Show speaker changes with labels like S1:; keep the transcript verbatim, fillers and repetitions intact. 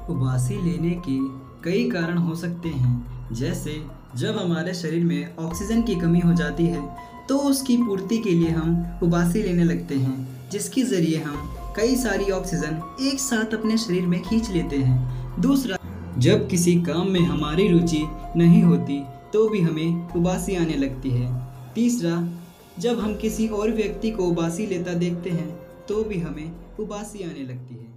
S1: उबासी लेने के कई कारण हो सकते हैं, जैसे जब हमारे शरीर में ऑक्सीजन की कमी हो जाती है तो उसकी पूर्ति के लिए हम उबासी लेने लगते हैं, जिसके ज़रिए हम कई सारी ऑक्सीजन एक साथ अपने शरीर में खींच लेते हैं। दूसरा, जब किसी काम में हमारी रुचि नहीं होती तो भी हमें उबासी आने लगती है। तीसरा, जब हम किसी और व्यक्ति को उबासी लेता देखते हैं तो भी हमें उबासी आने लगती है।